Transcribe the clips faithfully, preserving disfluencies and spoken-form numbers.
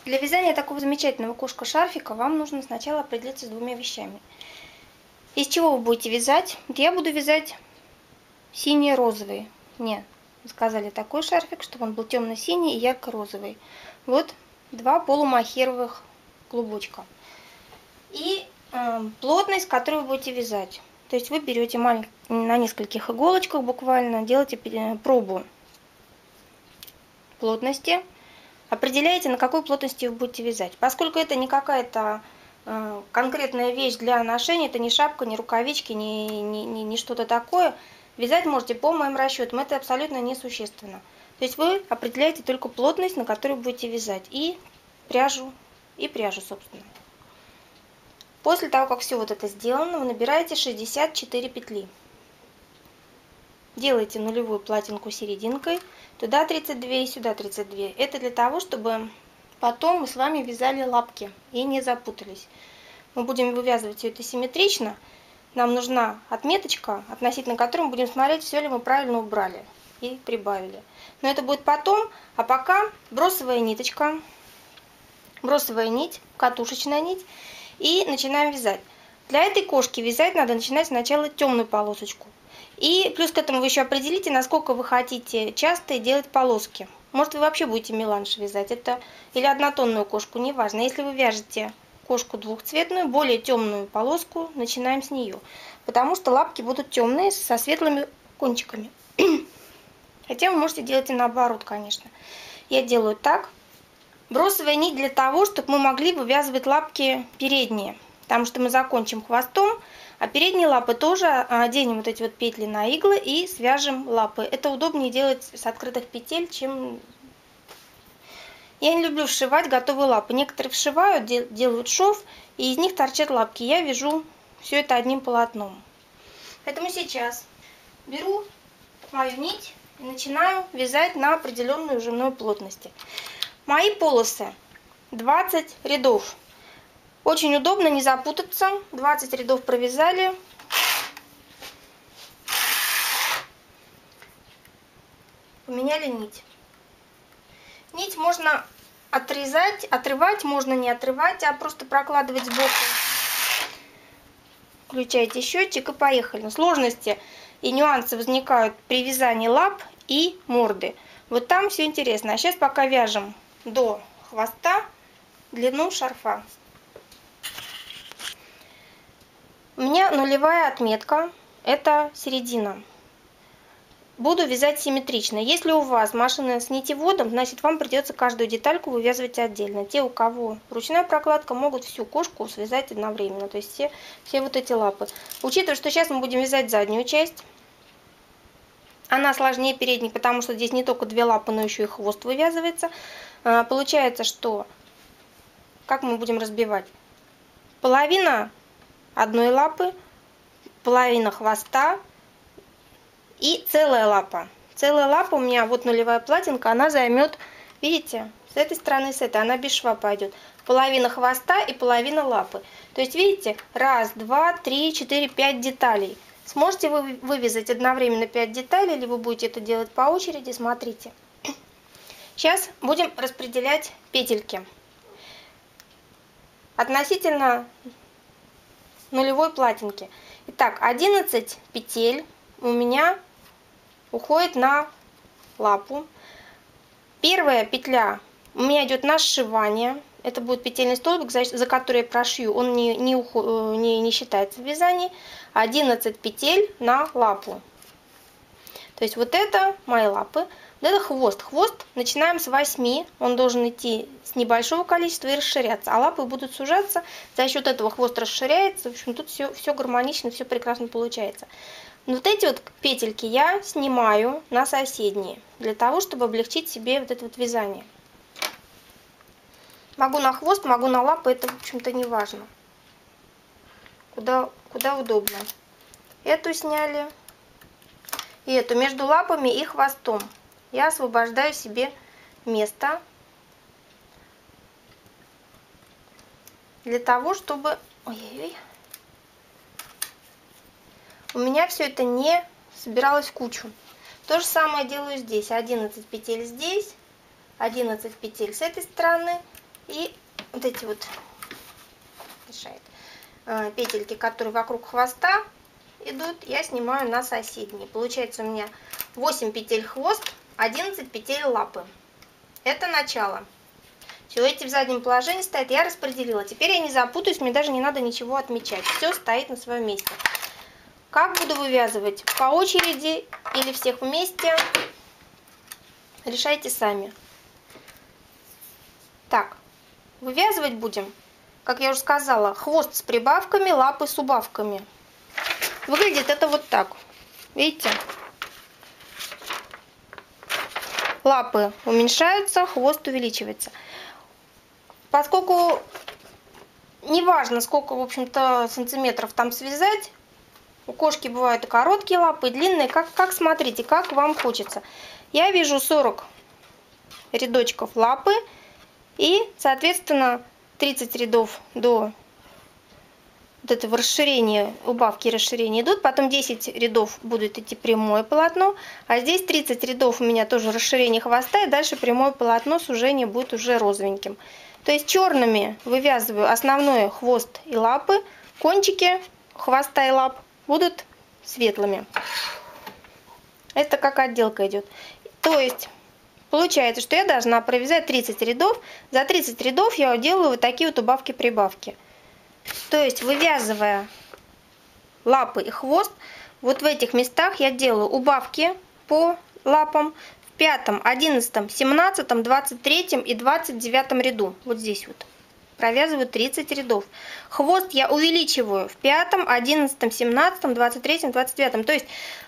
Для вязания такого замечательного кошка-шарфика вам нужно сначала определиться с двумя вещами. Из чего вы будете вязать? Я буду вязать синий-розовый. Мне сказали такой шарфик, чтобы он был темно-синий и ярко-розовый. Вот два полумахеровых клубочка. И э, плотность, которую вы будете вязать. То есть вы берете маленький, на нескольких иголочках буквально, делаете пробу плотности. Определяете, на какой плотности вы будете вязать. Поскольку это не какая-то э, конкретная вещь для ношения, это не шапка, не рукавички, не, не, не, не что-то такое, вязать можете по моим расчетам, это абсолютно несущественно. То есть вы определяете только плотность, на которую будете вязать, и пряжу, и пряжу, собственно. После того, как все вот это сделано, вы набираете шестьдесят четыре петли. Делаете нулевую платинку серединкой, туда тридцать две и сюда тридцать две. Это для того, чтобы потом мы с вами вязали лапки и не запутались. Мы будем вывязывать все это симметрично. Нам нужна отметочка, относительно которой мы будем смотреть, все ли мы правильно убрали и прибавили. Но это будет потом, а пока бросовая ниточка, бросовая нить, катушечная нить, и начинаем вязать. Для этой кошки вязать надо начинать сначала темную полосочку. И плюс к этому вы еще определите, насколько вы хотите часто делать полоски. Может, вы вообще будете меланж вязать, это или однотонную кошку, неважно. Если вы вяжете кошку двухцветную, более темную полоску, начинаем с нее. Потому что лапки будут темные, со светлыми кончиками. Хотя вы можете делать и наоборот, конечно. Я делаю так. Бросовая нить для того, чтобы мы могли вывязывать лапки передние. Потому что мы закончим хвостом, а передние лапы тоже оденем вот эти вот петли на иглы и свяжем лапы. Это удобнее делать с открытых петель, чем... Я не люблю вшивать готовые лапы. Некоторые вшивают, делают шов, и из них торчат лапки. Я вяжу все это одним полотном. Поэтому сейчас беру мою нить и начинаю вязать на определенной уже мной плотности. Мои полосы двадцать рядов. Очень удобно, не запутаться. двадцать рядов провязали. Поменяли нить. Нить можно отрезать, отрывать, можно не отрывать, а просто прокладывать сбоку. Включайте счетчик и поехали. Сложности и нюансы возникают при вязании лап и морды. Вот там все интересно. А сейчас пока вяжем до хвоста длину шарфа. У меня нулевая отметка, это середина. Буду вязать симметрично. Если у вас машина с нитеводом, значит вам придется каждую детальку вывязывать отдельно. Те, у кого ручная прокладка, могут всю кошку связать одновременно. То есть все, все вот эти лапы. Учитывая, что сейчас мы будем вязать заднюю часть. Она сложнее передней, потому что здесь не только две лапы, но еще и хвост вывязывается. Получается, что... Как мы будем разбивать? Половина одной лапы, половина хвоста и целая лапа. Целая лапа у меня, вот нулевая платинка, она займет, видите, с этой стороны, с этой, она без шва пойдет. Половина хвоста и половина лапы. То есть, видите, раз, два, три, четыре, пять деталей. Сможете вы вывязать одновременно пять деталей, или вы будете это делать по очереди, смотрите. Сейчас будем распределять петельки. Относительно нулевой платинки. Итак, одиннадцать петель у меня уходит на лапу. Первая петля у меня идет на сшивание. Это будет петельный столбик, за, за который я прошью. Он не, не, не, не считается в вязании. одиннадцать петель на лапу. То есть вот это мои лапы. Вот это хвост. Хвост начинаем с восьми. Он должен идти с небольшого количества и расширяться. А лапы будут сужаться. За счет этого хвост расширяется. В общем, тут все, все гармонично, все прекрасно получается. Вот эти вот петельки я снимаю на соседние. Для того, чтобы облегчить себе вот это вот вязание. Могу на хвост, могу на лапы. Это, в общем-то, не важно. Куда, куда удобно. Эту сняли. И эту между лапами и хвостом. Я освобождаю себе место для того, чтобы... Ой-ой-ой. У меня все это не собиралось в кучу. То же самое делаю здесь. одиннадцать петель здесь, одиннадцать петель с этой стороны И вот эти вот мешает, петельки, которые вокруг хвоста идут, я снимаю на соседние. Получается у меня восемь петель хвост, одиннадцать петель лапы. Это начало. Все, эти в заднем положении стоят, я распределила. Теперь я не запутаюсь, мне даже не надо ничего отмечать. Все стоит на своем месте. Как буду вывязывать? По очереди или всех вместе? Решайте сами. Так, вывязывать будем, как я уже сказала, хвост с прибавками, лапы с убавками. Выглядит это вот так. Видите? Лапы уменьшаются, хвост увеличивается. Поскольку неважно, сколько, в общем-то, сантиметров там связать, у кошки бывают и короткие лапы, и длинные, как, как смотрите, как вам хочется. Я вяжу сорок рядочков лапы и, соответственно, тридцать рядов до вот этого расширения, убавки и расширения идут, потом десять рядов будет идти прямое полотно, а здесь тридцать рядов у меня тоже расширение хвоста, и дальше прямое полотно, сужение будет уже розовеньким. То есть черными вывязываю основной хвост и лапы, кончики хвоста и лап будут светлыми. Это как отделка идет. То есть получается, что я должна провязать тридцать рядов. За тридцать рядов я делаю вот такие вот убавки-прибавки. То есть вывязывая лапы и хвост, вот в этих местах я делаю убавки по лапам в пятом, одиннадцатом, семнадцатом, двадцать третьем и двадцать девятом ряду. Вот здесь вот. Провязываю тридцать рядов. Хвост я увеличиваю в пятом, одиннадцатом, семнадцатом, двадцать третьем, двадцать девятом. То есть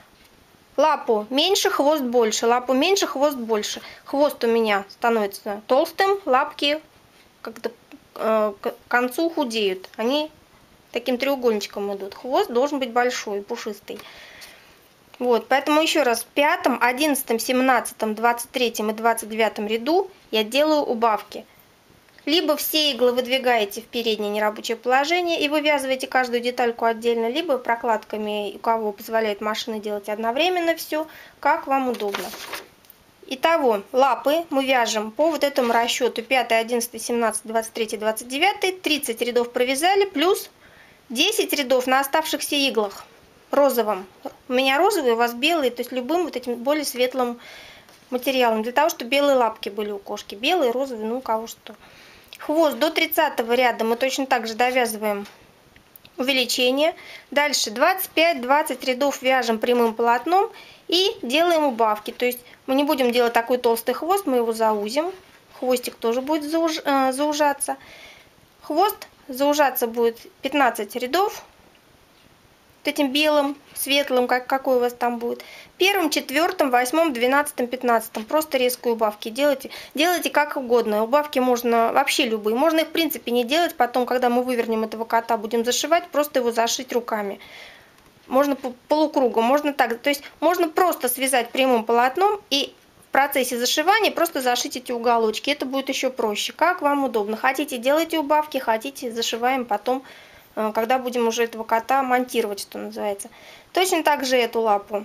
лапу меньше, хвост больше, лапу меньше, хвост больше. Хвост у меня становится толстым, лапки как-то э, к концу худеют. Они таким треугольничком идут. Хвост должен быть большой, пушистый. Вот, поэтому еще раз, в пятом, одиннадцатом, семнадцатом, двадцать третьем и двадцать девятом ряду я делаю убавки. Либо все иглы выдвигаете в переднее нерабочее положение и вывязываете каждую детальку отдельно, либо прокладками, у кого позволяет машина, делать одновременно все, как вам удобно. Итого, лапы мы вяжем по вот этому расчету пятый, одиннадцатый, семнадцатый, двадцать третий, двадцать девятый, тридцать рядов провязали, плюс десять рядов на оставшихся иглах розовым. У меня розовые, у вас белые, то есть любым вот этим более светлым материалом, для того, чтобы белые лапки были у кошки. Белые, розовые, ну у кого что. Хвост до тридцатого ряда мы точно так же довязываем увеличение. Дальше двадцать пять двадцать рядов вяжем прямым полотном и делаем убавки. То есть мы не будем делать такой толстый хвост, мы его заузим. Хвостик тоже будет зауж, э, заужаться. Хвост заужаться будет пятнадцать рядов. Вот этим белым, светлым, как, какой у вас там будет. Первым, четвертым, восьмым, двенадцатым, пятнадцатым. Просто резкие убавки делайте. Делайте как угодно. Убавки можно вообще любые. Можно их в принципе не делать. Потом, когда мы вывернем этого кота, будем зашивать, просто его зашить руками. Можно по полукругу, можно так. То есть можно просто связать прямым полотном и в процессе зашивания просто зашить эти уголочки. Это будет еще проще. Как вам удобно. Хотите, делайте убавки, хотите, зашиваем потом, когда будем уже этого кота монтировать, что называется. Точно так же эту лапу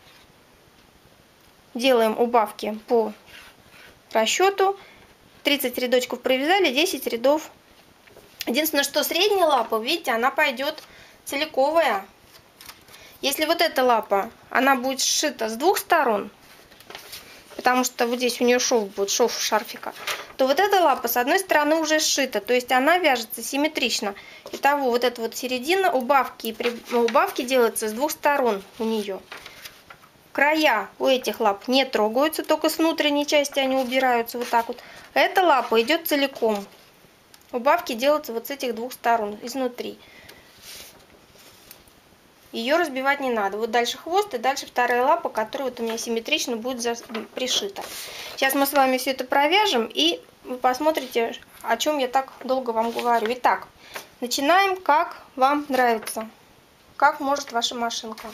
делаем убавки по расчету. тридцать рядочков провязали, десять рядов. Единственное, что средняя лапа, видите, она пойдет целиковая. Если вот эта лапа, она будет сшита с двух сторон, потому что вот здесь у нее шов будет, шов шарфика, то вот эта лапа с одной стороны уже сшита, то есть она вяжется симметрично. Итого, вот эта вот середина, убавки, и при... убавки делаются с двух сторон у нее. Края у этих лап не трогаются, только с внутренней части они убираются вот так вот. Эта лапа идет целиком. Убавки делаются вот с этих двух сторон, изнутри. Ее разбивать не надо. Вот дальше хвост и дальше вторая лапа, которая вот у меня симметрично будет за... пришита. Сейчас мы с вами все это провяжем, и вы посмотрите, о чем я так долго вам говорю. Итак, начинаем, как вам нравится, как может ваша машинка.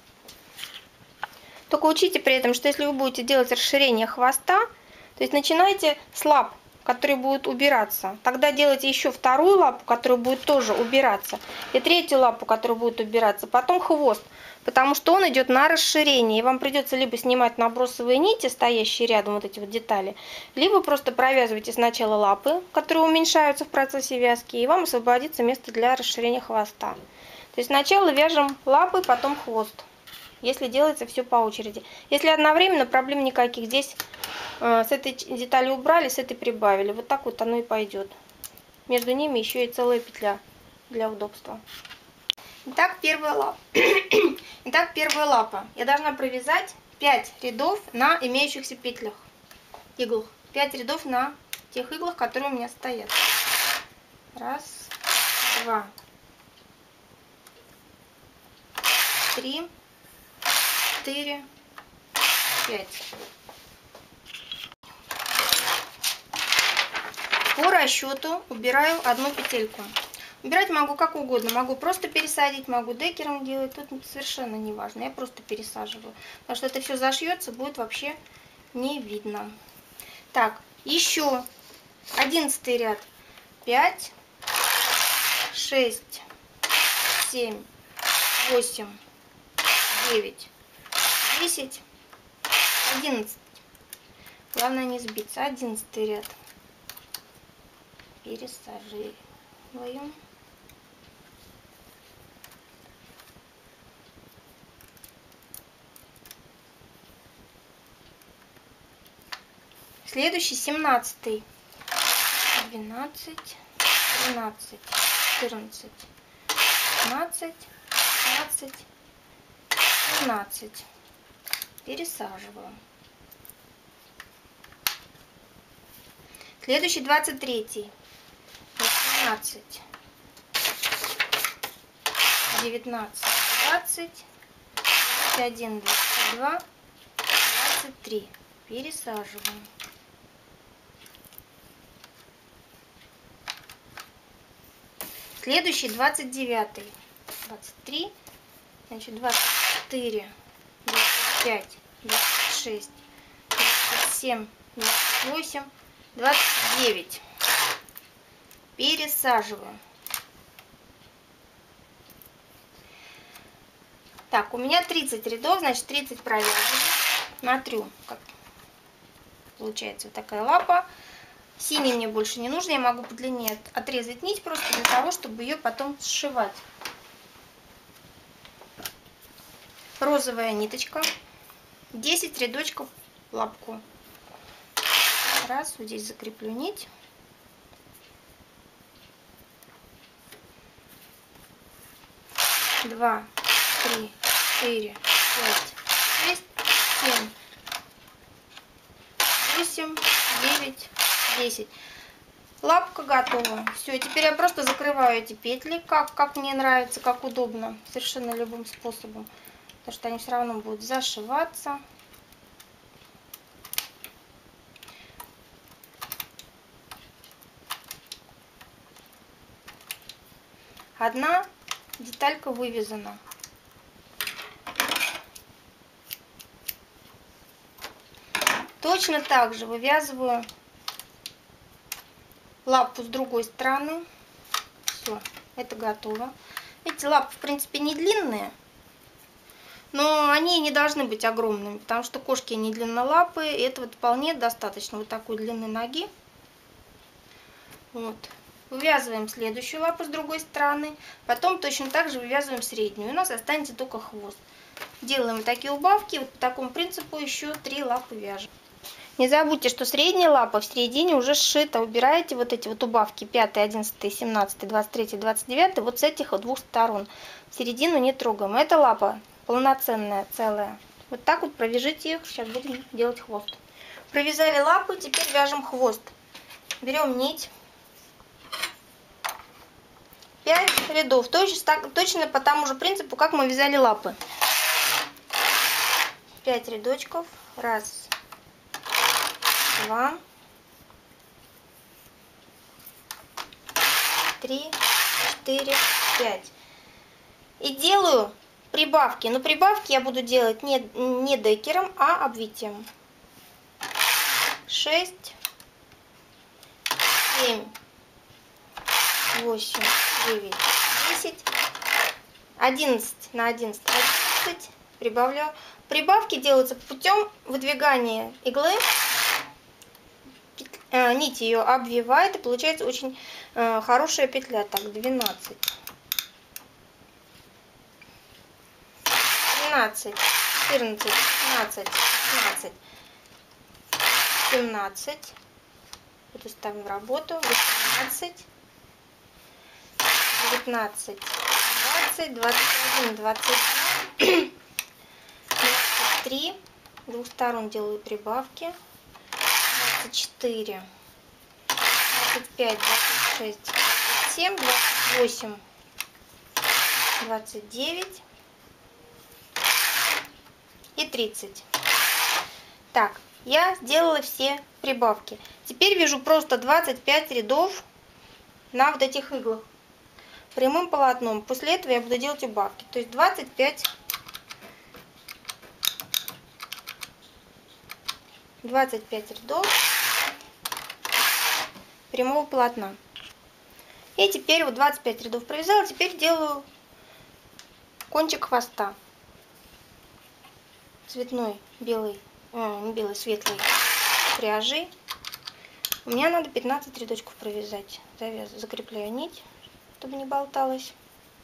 Только учите при этом, что если вы будете делать расширение хвоста, то есть начинайте с лап, которые будут убираться. Тогда делайте еще вторую лапу, которая будет тоже убираться. И третью лапу, которая будет убираться. Потом хвост. потому что он идет на расширение. И вам придется либо снимать набросовые нити, стоящие рядом, вот эти вот детали, либо просто провязывайте сначала лапы, которые уменьшаются в процессе вязки, и вам освободится место для расширения хвоста. То есть сначала вяжем лапы, потом хвост, если делается все по очереди. Если одновременно, проблем никаких. Здесь э, с этой детали убрали, с этой прибавили. Вот так вот оно и пойдет. Между ними еще и целая петля для удобства. Итак, первая лапа. Итак, первая лапа. Я должна провязать пять рядов на имеющихся петлях, иглах. пять рядов на тех иглах, которые у меня стоят. Раз, два, три, четыре, пять. По расчету убираю одну петельку. Убирать могу как угодно. Могу просто пересадить, могу декером делать. Тут совершенно не важно. Я просто пересаживаю. Потому что это все зашьется, будет вообще не видно. Так, еще одиннадцатый ряд. пять, шесть, семь, восемь, девять, десять, одиннадцать. Главное не сбиться. одиннадцатый ряд. Пересаживаем. Следующий семнадцатый. двенадцать, тринадцать, четырнадцать, пятнадцать, шестнадцать, семнадцать. Пересаживаем. Следующий двадцать третий. восемнадцать, девятнадцать, двадцать, двадцать один, двадцать два, двадцать три. Пересаживаем. Следующий двадцать девятый. двадцать три, значит двадцать четыре, двадцать пять, двадцать шесть, двадцать семь, двадцать восемь, двадцать девять. Пересаживаю. Так, у меня тридцать рядов, значит тридцать провязываю. Смотрю, как получается вот такая лапа. Синий мне больше не нужно, я могу подлиннее отрезать нить просто для того, чтобы ее потом сшивать. Розовая ниточка. десять рядочков лапку. Раз, вот здесь закреплю нить. Два, три, четыре, пять, шесть, семь, восемь, девять, десять. Лапка готова. Все, теперь я просто закрываю эти петли, как, как мне нравится, как удобно, совершенно любым способом, потому что они все равно будут зашиваться. Одна деталька вывязана. Точно так же вывязываю лапу с другой стороны. Все, это готово. Эти лапы, в принципе, не длинные, но они не должны быть огромными, потому что кошки не длиннолапые, и этого вполне достаточно. Вот такой длины ноги. Вот. Вывязываем следующую лапу с другой стороны, потом точно так же вывязываем среднюю. У нас останется только хвост. Делаем такие убавки, вот по такому принципу еще три лапы вяжем. Не забудьте, что средняя лапа в середине уже сшита. Убираете вот эти вот убавки пятый, одиннадцатый, семнадцатый, двадцать третий, двадцать девятый вот с этих вот двух сторон. Середину не трогаем. Эта лапа полноценная, целая. Вот так вот провяжите их. Сейчас будем делать хвост. Провязали лапы, теперь вяжем хвост. Берем нить. пять рядов. Точно, так, точно по тому же принципу, как мы вязали лапы. пять рядочков. Раз, два, три, четыре, пять. И делаю прибавки. Но прибавки я буду делать не, не декером, а обвитием. шесть, семь, восемь, девять, десять, одиннадцать на одиннадцать, пятнадцать, прибавляю. Прибавки делаются путем выдвигания иглы, э, нить ее обвивает, и получается очень э, хорошая петля. Так, двенадцать, тринадцать, четырнадцать, пятнадцать, шестнадцать, семнадцать. Это ставим в работу. восемнадцать, девятнадцать, двадцать, двадцать один, двадцать два, двадцать три. С двух сторон делаю прибавки. двадцать четыре, двадцать пять, двадцать шесть, двадцать семь, двадцать восемь, двадцать девять и тридцать. Так, я сделала все прибавки. Теперь вяжу просто двадцать пять рядов на вот этих иглах прямым полотном. После этого я буду делать убавки. То есть двадцать пять, двадцать пять рядов прямого полотна. И теперь вот двадцать пять рядов провязала. Теперь делаю кончик хвоста. Цветной, белый, э, не белый, светлый пряжи. У меня надо пятнадцать рядочков провязать. Завяз... Закрепляю нить, чтобы не болталась.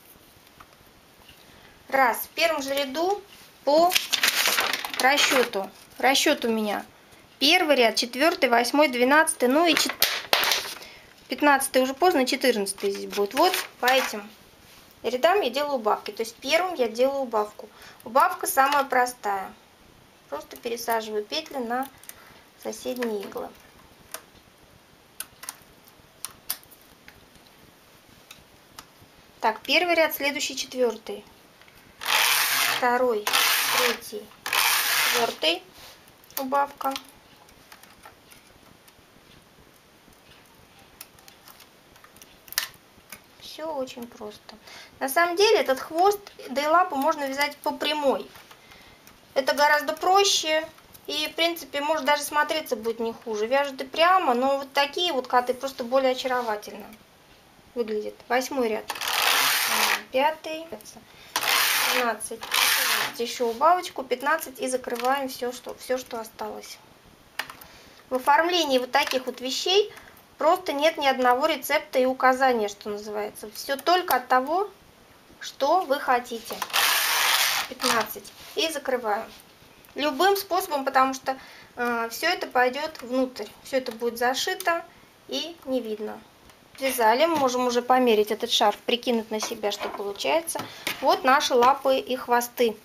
Раз. В первом же ряду по расчету. Расчет у меня первый ряд, четвертый, восьмой, двенадцатый, ну и пятнадцатый уже поздно, четырнадцатый здесь будет. Вот по этим рядам я делаю убавки. То есть первым я делаю убавку. Убавка самая простая. Просто пересаживаю петли на соседние иглы. Так, первый ряд, следующий четвертый, второй, третий, четвертый, убавка. Все очень просто. На самом деле этот хвост, да и лапу можно вязать по прямой. Это гораздо проще. И, в принципе, может даже смотреться будет не хуже. Вяжут и прямо, но вот такие вот коты просто более очаровательно выглядят. Восьмой ряд. Пятый. двенадцать. Еще убавочку. пятнадцать. И закрываем все, что, все, что осталось. В оформлении вот таких вот вещей просто нет ни одного рецепта и указания, что называется. Все только от того, что вы хотите. пятнадцать. И закрываем. Любым способом, потому что э, все это пойдет внутрь. Все это будет зашито и не видно. Связали, мы можем уже померить этот шарф, прикинуть на себя, что получается. Вот наши лапы и хвосты.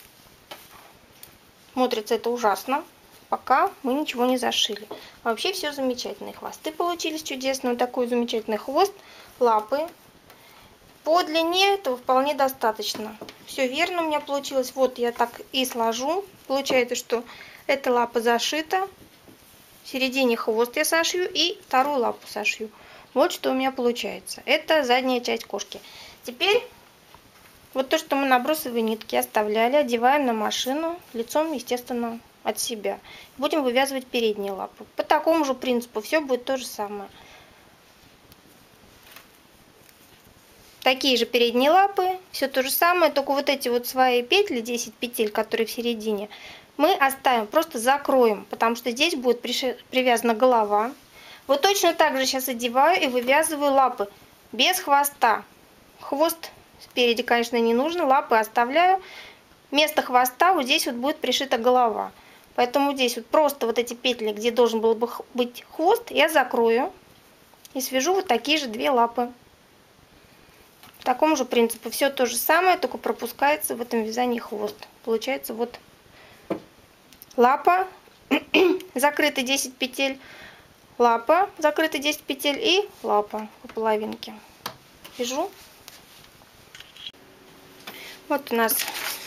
Смотрится это ужасно, пока мы ничего не зашили. Вообще все замечательные хвосты получились чудесные. Вот такой замечательный хвост, лапы. По длине этого вполне достаточно. Все верно у меня получилось. Вот я так и сложу. Получается, что эта лапа зашита. В середине хвост я сошью и вторую лапу сошью. Вот что у меня получается. Это задняя часть кошки. Теперь вот то, что мы на бросовые нитки оставляли, одеваем на машину лицом, естественно, от себя. Будем вывязывать передние лапы. По такому же принципу все будет то же самое. Такие же передние лапы, все то же самое, только вот эти вот свои петли, десять петель, которые в середине, мы оставим, просто закроем, потому что здесь будет привязана голова. Вот точно так же сейчас одеваю и вывязываю лапы без хвоста. Хвост спереди, конечно, не нужно, лапы оставляю. Вместо хвоста вот здесь вот будет пришита голова. Поэтому здесь вот просто вот эти петли, где должен был бы быть хвост, я закрою и свяжу вот такие же две лапы. По такому же принципу все то же самое, только пропускается в этом вязании хвост. Получается вот лапа, закрыты десять петель, лапа, закрыты десять петель и лапа по половинке. Вяжу. Вот у нас,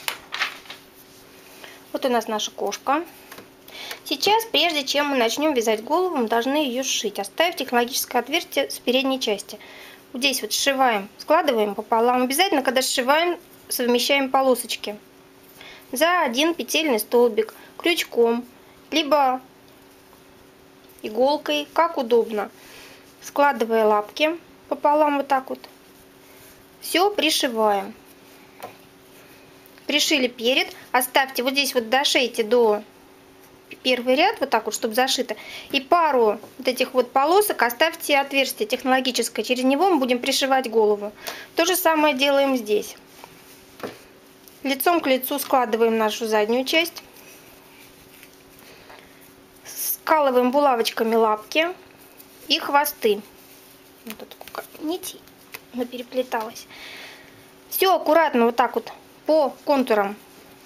вот у нас наша кошка. Сейчас, прежде чем мы начнем вязать голову, мы должны ее сшить, оставив технологическое отверстие с передней части. Здесь вот сшиваем, складываем пополам. Обязательно, когда сшиваем, совмещаем полосочки. За один петельный столбик, крючком, либо иголкой, как удобно. Складывая лапки пополам вот так вот. Все пришиваем. пришили перед, оставьте вот здесь вот, дошейте до первый ряд, вот так вот, чтобы зашито, и пару вот этих вот полосок оставьте отверстие технологическое, через него мы будем пришивать голову. То же самое делаем здесь. Лицом к лицу складываем нашу заднюю часть, скалываем булавочками лапки и хвосты. Вот тут нить переплеталась. Все аккуратно вот так вот по контурам.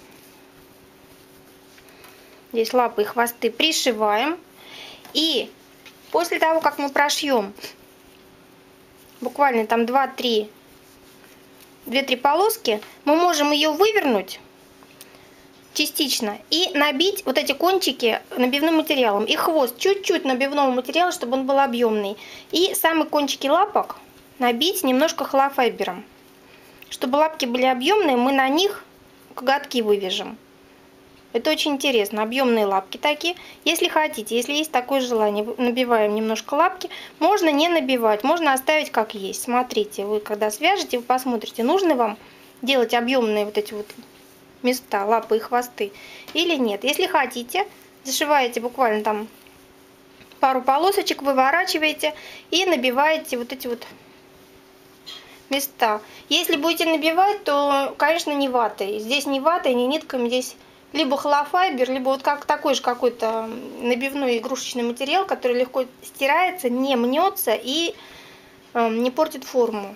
Здесь лапы и хвосты пришиваем. И после того, как мы прошьем буквально там два-три две-три полоски, мы можем ее вывернуть частично и набить вот эти кончики набивным материалом. И хвост чуть-чуть набивного материала, чтобы он был объемный. И самые кончики лапок набить немножко холофайбером. Чтобы лапки были объемные, мы на них коготки вывяжем. Это очень интересно. Объемные лапки такие. Если хотите, если есть такое желание, набиваем немножко лапки. Можно не набивать, можно оставить как есть. Смотрите, вы когда свяжете, вы посмотрите, нужно вам делать объемные вот эти вот места, лапы и хвосты или нет. Если хотите, зашиваете буквально там пару полосочек, выворачиваете и набиваете вот эти вот места. Если будете набивать, то, конечно, не ватой. Здесь не ватой, не нитками, здесь либо холофайбер, либо вот как такой же какой-то набивной игрушечный материал, который легко стирается, не мнется и э, не портит форму.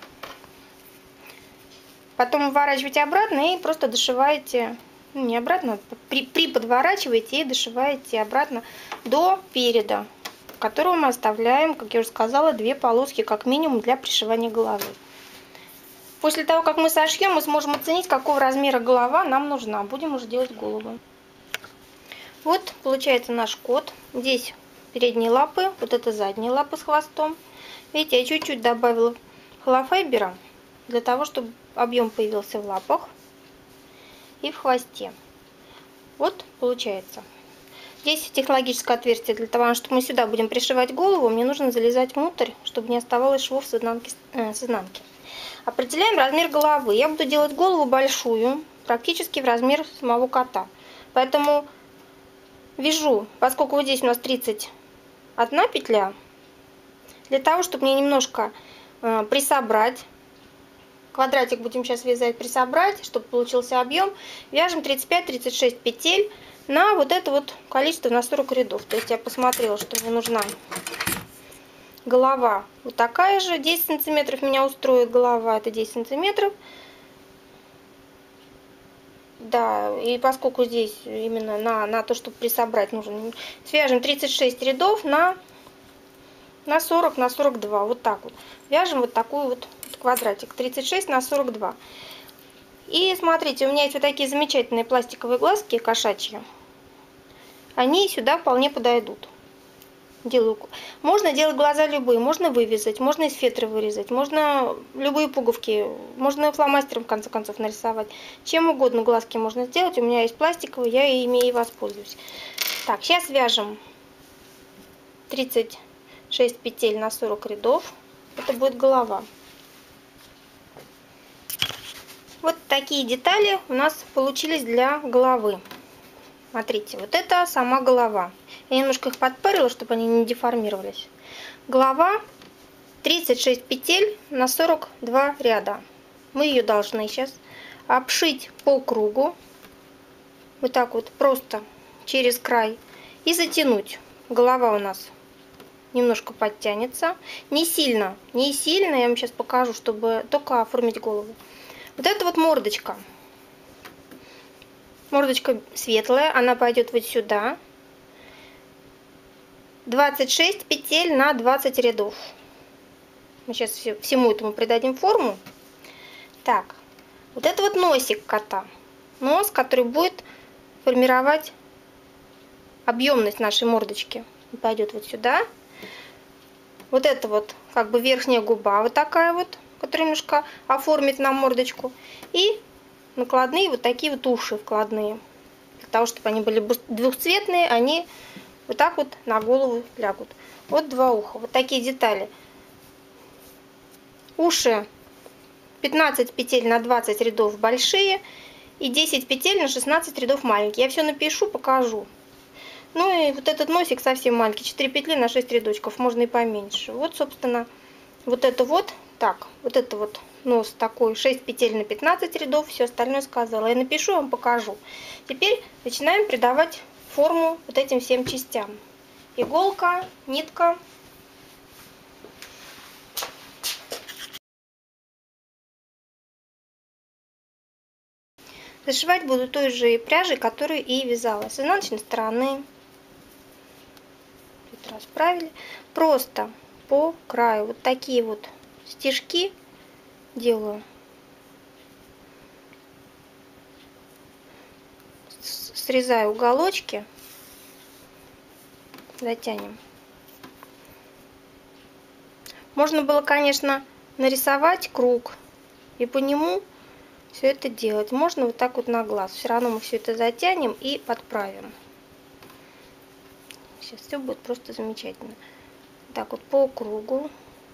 Потом выворачиваете обратно и просто дошиваете, ну не обратно, при, приподворачиваете и дошиваете обратно до переда, которого мы оставляем, как я уже сказала, две полоски как минимум для пришивания головы. После того, как мы сошьем, мы сможем оценить, какого размера голова нам нужна. Будем уже делать голову. Вот получается наш кот. Здесь передние лапы, вот это задние лапы с хвостом. Видите, я чуть-чуть добавила холофайбера для того, чтобы объем появился в лапах и в хвосте. Вот получается. Здесь технологическое отверстие для того, чтобы мы сюда будем пришивать голову. Мне нужно залезать внутрь, чтобы не оставалось швов с изнанки. Э, с изнанки. Определяем размер головы. Я буду делать голову большую, практически в размер самого кота. Поэтому вяжу, поскольку вот здесь у нас тридцать одна петля, для того, чтобы мне немножко э, присобрать, квадратик будем сейчас вязать, присобрать, чтобы получился объем, вяжем тридцать пять тридцать шесть петель на вот это вот количество, на сорок рядов. То есть я посмотрела, что мне нужна голова вот такая же, десять сантиметров меня устроит голова, это десять сантиметров. Да, и поскольку здесь именно на, на то, чтобы присобрать, нужно, свяжем тридцать шесть рядов на, на сорок, на сорок два, вот так вот. Вяжем вот такой вот квадратик, тридцать шесть на сорок два. И смотрите, у меня есть вот такие замечательные пластиковые глазки кошачьи. Они сюда вполне подойдут. Делаю. Можно делать глаза любые, можно вывязать, можно из фетра вырезать, можно любые пуговки, можно фломастером в конце концов нарисовать. Чем угодно глазки можно сделать. У меня есть пластиковые, я ими и воспользуюсь. Так, сейчас вяжем тридцать шесть петель на сорок рядов. Это будет голова. Вот такие детали у нас получились для головы. Смотрите, вот это сама голова. Я немножко их подпарила, чтобы они не деформировались. Голова тридцать шесть петель на сорок два ряда. Мы ее должны сейчас обшить по кругу. Вот так вот, просто через край. И затянуть. Голова у нас немножко подтянется. Не сильно, не сильно. Я вам сейчас покажу, чтобы только оформить голову. Вот это вот мордочка. Мордочка светлая, она пойдет вот сюда. двадцать шесть петель на двадцать рядов. Мы сейчас все, всему этому придадим форму. Так, вот это вот носик кота. Нос, который будет формировать объемность нашей мордочки. Пойдет вот сюда. Вот это вот как бы верхняя губа вот такая вот, которая немножко оформит нам мордочку. И накладные вот такие вот уши вкладные. Для того, чтобы они были двухцветные, они вот так вот на голову лягут. Вот два уха. Вот такие детали. Уши пятнадцать петель на двадцать рядов большие. и десять петель на шестнадцать рядов маленькие. Я все напишу, покажу. Ну и вот этот носик совсем маленький, четыре петли на шесть рядочков, можно и поменьше. Вот, собственно, вот это вот, так, вот это вот нос такой, шесть петель на пятнадцать рядов, все остальное сказала. Я напишу, вам покажу. Теперь начинаем придавать форму вот этим всем частям. Иголка, нитка. Зашивать буду той же пряжей, которую и вязала. С изнаночной стороны. Расправили. Просто по краю вот такие вот стежки делаю. Срезаю уголочки. Затянем. Можно было, конечно, нарисовать круг и по нему все это делать. Можно вот так вот на глаз. Все равно мы все это затянем и подправим. Сейчас все будет просто замечательно. Так вот по кругу.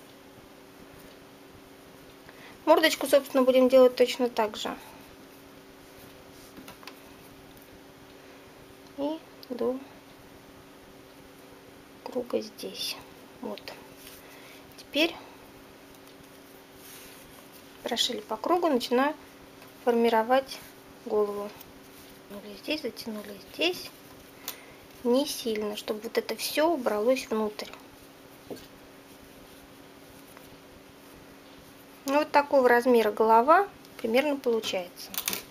Мордочку, собственно, будем делать точно так же. И до круга здесь. Вот. Теперь прошили по кругу, начинаю формировать голову. Затянули здесь, затянули здесь. Не сильно, чтобы вот это все убралось внутрь. Ну, вот такого размера голова примерно получается.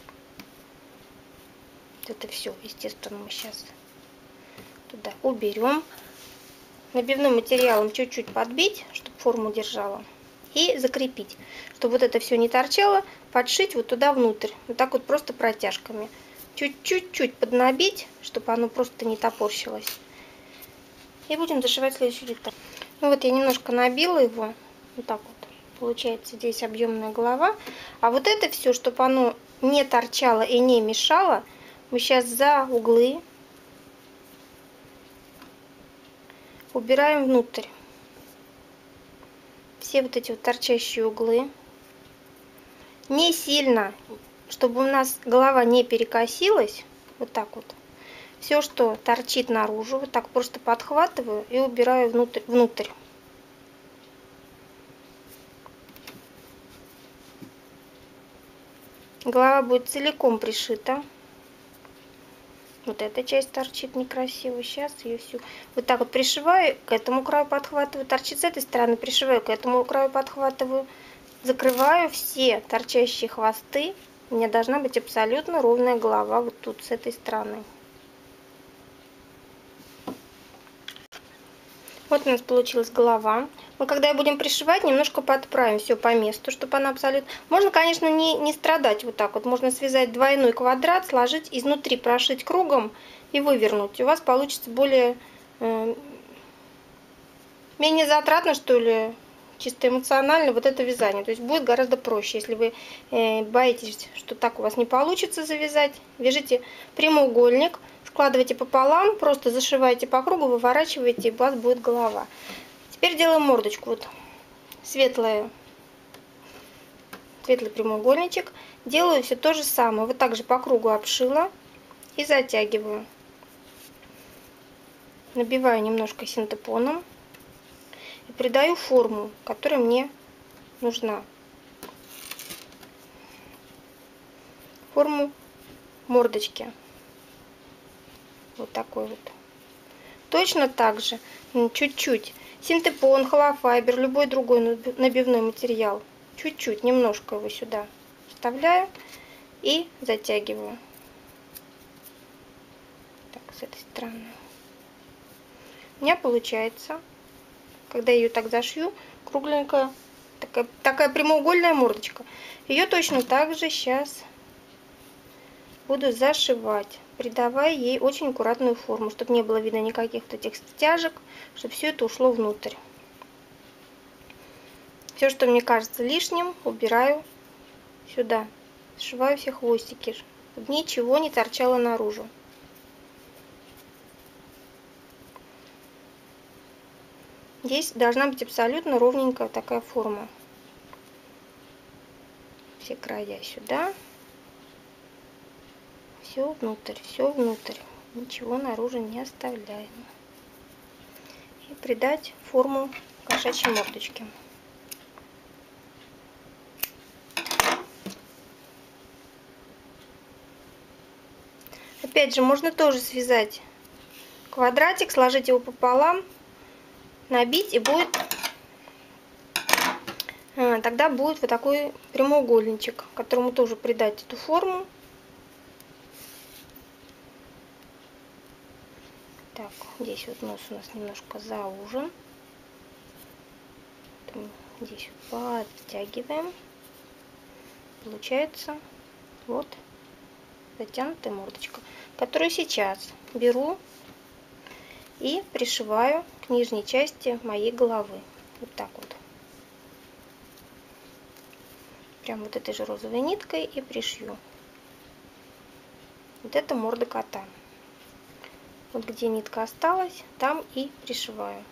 Это все, естественно, мы сейчас туда уберем. Набивным материалом чуть-чуть подбить, чтобы форму держала. И закрепить, чтобы вот это все не торчало, подшить вот туда внутрь. Вот так вот просто протяжками. Чуть-чуть поднабить, чтобы оно просто не топорщилось. И будем зашивать следующий деталь. Ну вот я немножко набила его. Вот так вот. Получается здесь объемная голова. А вот это все, чтобы оно не торчало и не мешало, мы сейчас за углы убираем внутрь. Все вот эти вот торчащие углы. Не сильно, чтобы у нас голова не перекосилась. Вот так вот. Все, что торчит наружу, вот так просто подхватываю и убираю внутрь. внутрь. Голова будет целиком пришита. Вот эта часть торчит некрасиво. Сейчас ее всю вот так вот пришиваю, к этому краю подхватываю. Торчит с этой стороны, пришиваю, к этому краю подхватываю. Закрываю все торчащие хвосты. У меня должна быть абсолютно ровная голова вот тут, с этой стороны. Вот у нас получилась голова. Мы когда будем пришивать, немножко подправим все по месту, чтобы она абсолютно... Можно, конечно, не, не страдать вот так вот. Можно связать двойной квадрат, сложить, изнутри прошить кругом и вывернуть. У вас получится более... Э, менее затратно, что ли, чисто эмоционально вот это вязание. То есть будет гораздо проще. Если вы э, боитесь, что так у вас не получится завязать, вяжите прямоугольник. Складывайте пополам, просто зашивайте по кругу, выворачиваете, и у вас будет голова. Теперь делаем мордочку. Вот светлая, светлый прямоугольничек. Делаю все то же самое. Вот так же по кругу обшила и затягиваю. Набиваю немножко синтепоном и придаю форму, которая мне нужна. Форму мордочки. Вот такой вот. Точно так же, чуть-чуть. Синтепон, холофайбер, любой другой набивной материал. Чуть-чуть, немножко его сюда вставляю и затягиваю. Так, с этой стороны. У меня получается, когда я ее так зашью, кругленькая, такая, такая прямоугольная мордочка. Ее точно так же сейчас буду зашивать, придавая ей очень аккуратную форму, чтобы не было видно никаких вот этих стяжек, чтобы все это ушло внутрь. Все, что мне кажется лишним, убираю сюда. Сшиваю все хвостики, чтобы ничего не торчало наружу. Здесь должна быть абсолютно ровненькая такая форма. Все края сюда. Все внутрь, все внутрь. Ничего наружу не оставляем. И придать форму кошачьей мордочки. Опять же, можно тоже связать квадратик, сложить его пополам, набить, и будет, тогда будет вот такой прямоугольничек, которому тоже придать эту форму. Так, здесь вот нос у нас немножко заужен. Здесь вот подтягиваем. Получается вот затянутая мордочка, которую сейчас беру и пришиваю к нижней части моей головы. Вот так вот. Прям вот этой же розовой ниткой и пришью. Вот это морда кота. Вот где нитка осталась, там и пришиваю.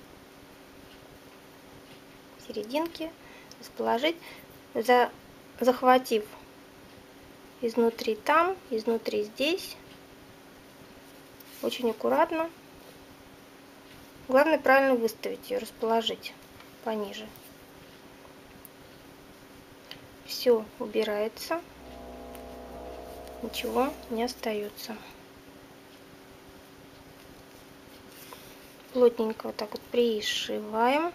Серединки расположить, за, захватив изнутри там, изнутри здесь. Очень аккуратно. Главное правильно выставить ее, расположить пониже. Все убирается, ничего не остается. Плотненько вот так вот пришиваем.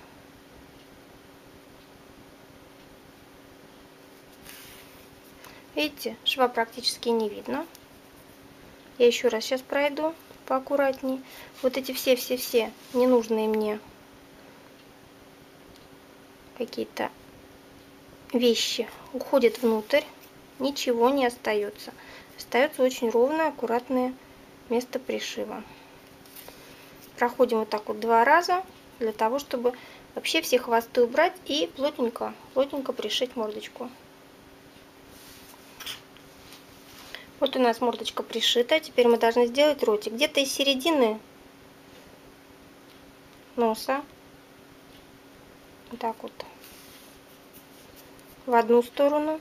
Видите, шва практически не видно. Я еще раз сейчас пройду поаккуратнее. Вот эти все-все-все ненужные мне какие-то вещи уходят внутрь. Ничего не остается. Остается очень ровное, аккуратное место пришива. Проходим вот так вот два раза, для того, чтобы вообще все хвосты убрать и плотненько, плотненько пришить мордочку. Вот у нас мордочка пришита. Теперь мы должны сделать ротик. Где-то из середины носа. Вот так вот. В одну сторону.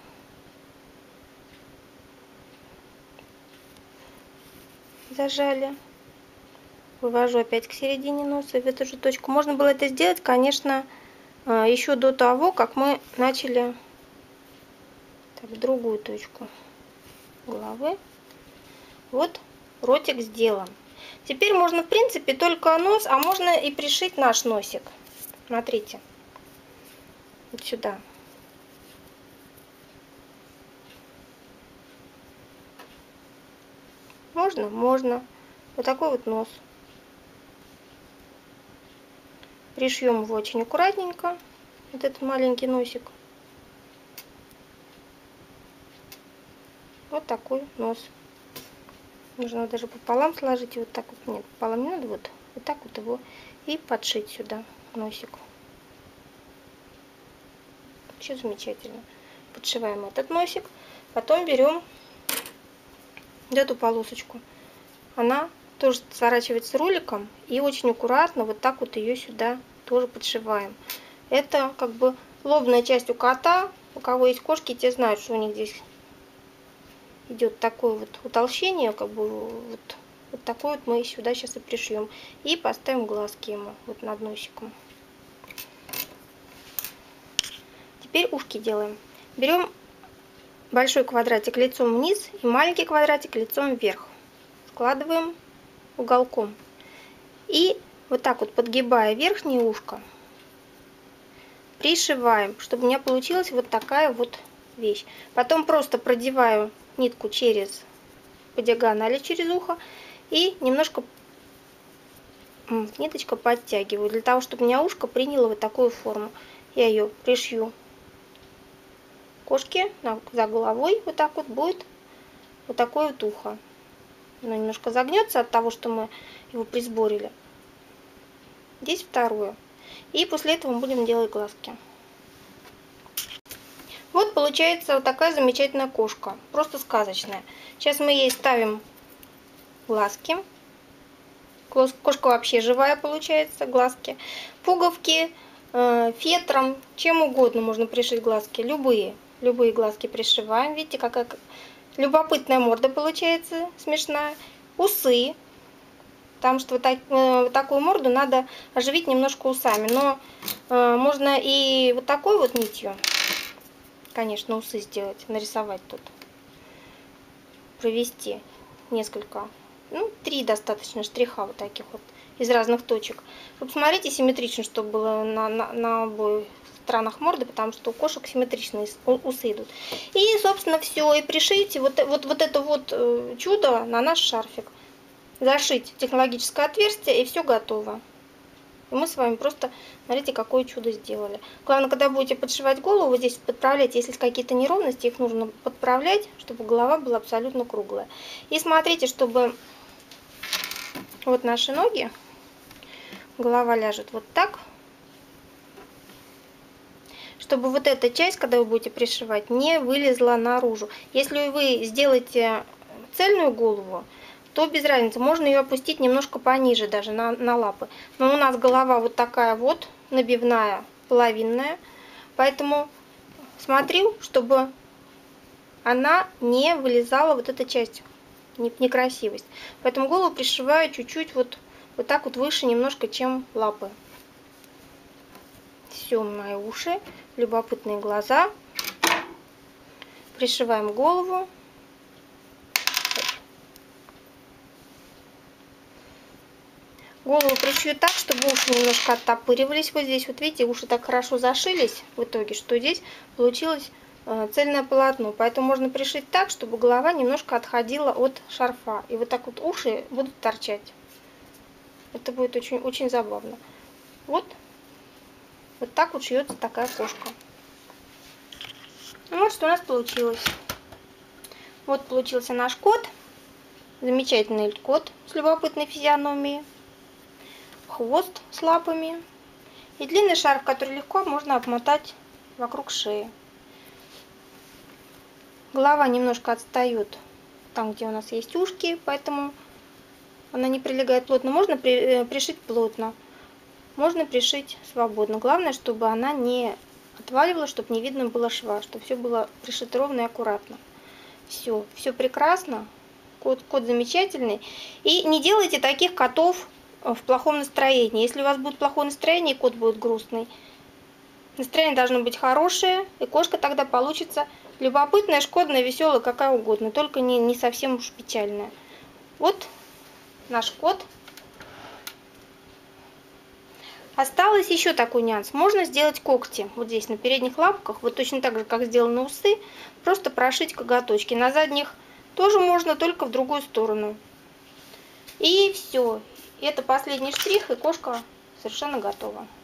Зажали. Вывожу опять к середине носа, в эту же точку. Можно было это сделать, конечно, еще до того, как мы начали так, в другую точку головы. Вот ротик сделан. Теперь можно, в принципе, только нос, а можно и пришить наш носик. Смотрите. Вот сюда. Можно? Можно. Вот такой вот нос. Пришьем его очень аккуратненько. Вот этот маленький носик. Вот такой нос. Нужно даже пополам сложить. И вот так вот. Нет, пополам не надо. Вот, вот так вот его и подшить сюда носик. Все замечательно. Подшиваем этот носик. Потом берем вот эту полосочку. Она тоже сворачивается роликом. И очень аккуратно вот так вот ее сюда тоже подшиваем. Это как бы лобная часть у кота. У кого есть кошки, те знают, что у них здесь идет такое вот утолщение, как бы вот, вот такое вот мы сюда сейчас и пришьем. И поставим глазки ему вот над носиком. Теперь ушки делаем. Берем большой квадратик лицом вниз и маленький квадратик лицом вверх. Складываем уголком. И вот так вот, подгибая верхнее ушко, пришиваем, чтобы у меня получилась вот такая вот вещь. Потом просто продеваю нитку через, по диагонали через ухо и немножко ниточка подтягиваю, для того, чтобы у меня ушко приняло вот такую форму. Я ее пришью кошке за головой, вот так вот будет вот такое вот ухо. Оно немножко загнется от того, что мы его присборили. Здесь второе. И после этого мы будем делать глазки. Вот получается вот такая замечательная кошка. Просто сказочная. Сейчас мы ей ставим глазки. Кошка вообще живая получается. Глазки. Пуговки, э, фетром, чем угодно можно пришить глазки. Любые. Любые глазки пришиваем. Видите, какая Любопытная морда получается, смешная. Усы. Потому что вот, так, вот такую морду надо оживить немножко усами. Но э, можно и вот такой вот нитью, конечно, усы сделать, нарисовать тут. Провести несколько, ну, три достаточно штриха вот таких вот из разных точек. Чтобы, смотрите, симметрично, чтобы было на, на, на обоих сторонах морды, потому что у кошек симметричные усы идут. И, собственно, все. И пришейте вот, вот, вот это вот чудо на наш шарфик. Зашить технологическое отверстие, и все готово. И мы с вами просто, смотрите, какое чудо сделали. Главное, когда будете подшивать голову, вот здесь подправлять, если какие-то неровности, их нужно подправлять, чтобы голова была абсолютно круглая. И смотрите, чтобы вот наши ноги, голова ляжет вот так, чтобы вот эта часть, когда вы будете пришивать, не вылезла наружу. Если вы сделаете цельную голову, то без разницы, можно ее опустить немножко пониже, даже на, на лапы. Но у нас голова вот такая вот, набивная, половинная, поэтому смотрю, чтобы она не вылезала, вот эта часть, некрасивость. Поэтому голову пришиваю чуть-чуть вот, вот так вот выше немножко, чем лапы. Все, мои уши, любопытные глаза. Пришиваем голову. Голову пришью так, чтобы уши немножко оттопыривались. Вот здесь, вот видите, уши так хорошо зашились в итоге, что здесь получилось цельное полотно. Поэтому можно пришить так, чтобы голова немножко отходила от шарфа. И вот так вот уши будут торчать. Это будет очень, очень забавно. Вот. Вот так вот шьется такая кошка. Ну вот что у нас получилось. Вот получился наш кот. Замечательный кот с любопытной физиономией. Хвост с лапами. И длинный шарф, который легко можно обмотать вокруг шеи. Голова немножко отстает там, где у нас есть ушки, поэтому она не прилегает плотно. Можно при, пришить плотно. Можно пришить свободно. Главное, чтобы она не отваливалась, чтобы не видно было шва, чтобы все было пришито ровно и аккуратно. Все, все прекрасно. Кот, кот замечательный. И не делайте таких котов в плохом настроении. Если у вас будет плохое настроение, и кот будет грустный. Настроение должно быть хорошее, и кошка тогда получится любопытная, шкодная, веселая, какая угодно, только не, не совсем уж печальная. Вот наш кот. Осталось еще такой нюанс. Можно сделать когти вот здесь на передних лапках, вот точно так же, как сделаны усы, просто прошить коготочки. На задних тоже можно, только в другую сторону. И все. Это последний штрих, и кошка совершенно готова.